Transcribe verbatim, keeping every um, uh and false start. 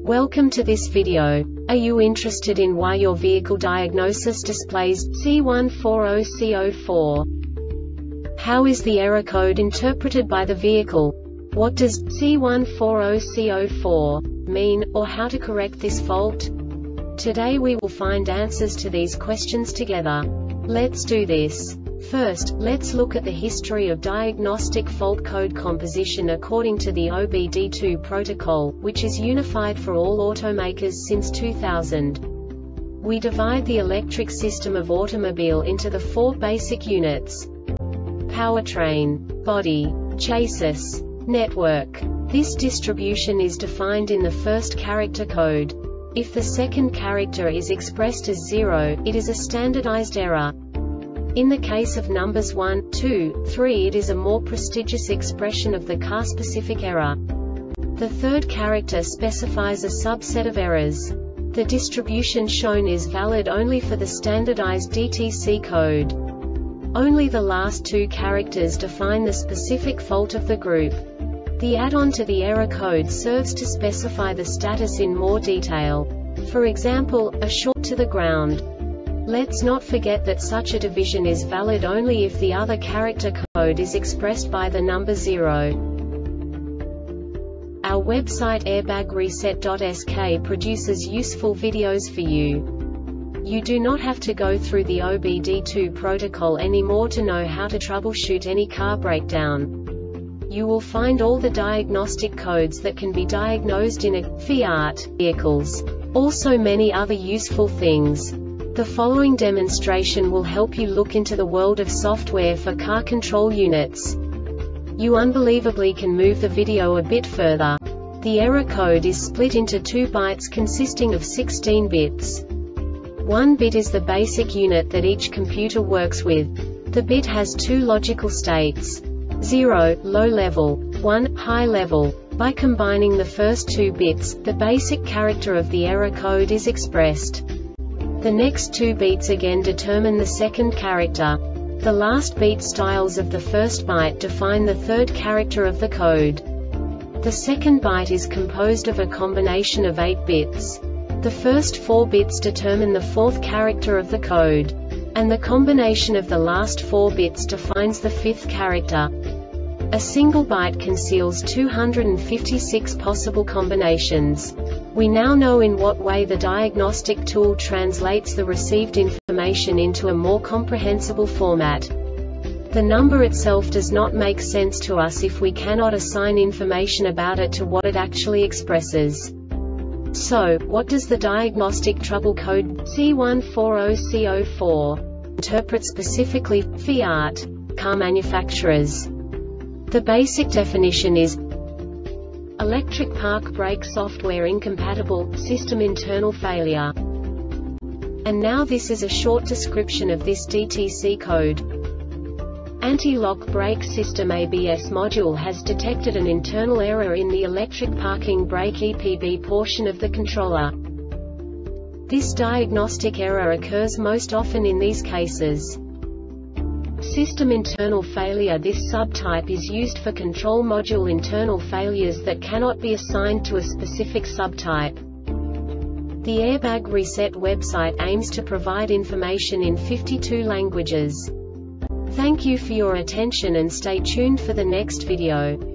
Welcome to this video. Are you interested in why your vehicle diagnosis displays C one four zero C zero four? How is the error code interpreted by the vehicle? What does C one four zero C zero four mean, or how to correct this fault? Today we will find answers to these questions together. Let's do this. First, let's look at the history of diagnostic fault code composition according to the O B D two protocol, which is unified for all automakers since two thousand. We divide the electric system of automobile into the four basic units: powertrain, body, chassis, network. This distribution is defined in the first character code. If the second character is expressed as zero, it is a standardized error. In the case of numbers one, two, three, it is a more prestigious expression of the car-specific error. The third character specifies a subset of errors. The distribution shown is valid only for the standardized D T C code. Only the last two characters define the specific fault of the group. The add-on to the error code serves to specify the status in more detail. For example, a short to the ground. Let's not forget that such a division is valid only if the other character code is expressed by the number zero. Our website airbag reset dot S K produces useful videos for you. You do not have to go through the O B D two protocol anymore to know how to troubleshoot any car breakdown. You will find all the diagnostic codes that can be diagnosed in a Fiat vehicles. Also many other useful things. The following demonstration will help you look into the world of software for car control units. You unbelievably can move the video a bit further. The error code is split into two bytes consisting of sixteen bits. One bit is the basic unit that each computer works with. The bit has two logical states: zero, low level, one, high level. By combining the first two bits, the basic character of the error code is expressed. The next two beats again determine the second character. The last beat styles of the first byte define the third character of the code. The second byte is composed of a combination of eight bits. The first four bits determine the fourth character of the code. And the combination of the last four bits defines the fifth character. A single byte conceals two hundred fifty-six possible combinations. We now know in what way the diagnostic tool translates the received information into a more comprehensible format. The number itself does not make sense to us if we cannot assign information about it to what it actually expresses. So, what does the diagnostic trouble code C one four zero C zero four interpret specifically for Fiat car manufacturers? The basic definition is electric park brake software incompatible, system internal failure. And now this is a short description of this D T C code. Anti-lock brake system A B S module has detected an internal error in the electric parking brake E P B portion of the controller. This diagnostic error occurs most often in these cases: system internal failure. This subtype is used for control module internal failures that cannot be assigned to a specific subtype. The Airbag Reset website aims to provide information in fifty-two languages. Thank you for your attention and stay tuned for the next video.